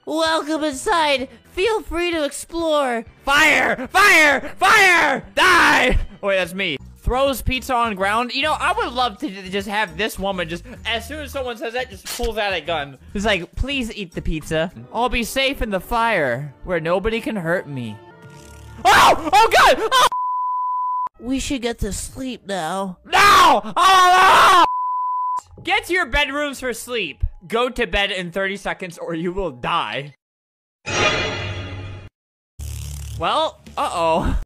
Welcome inside. Feel free to explore. Fire! Fire! Fire! Die! Oh, wait, that's me. Throws pizza on the ground. You know, I would love to just have this woman just, as soon as someone says that, just pulls out a gun. It's like, please eat the pizza. I'll be safe in the fire, where nobody can hurt me. Oh! Oh, God! Oh! We should get to sleep now. No! Oh, no! Get to your bedrooms for sleep. Go to bed in 30 seconds or you will die. Well, uh-oh.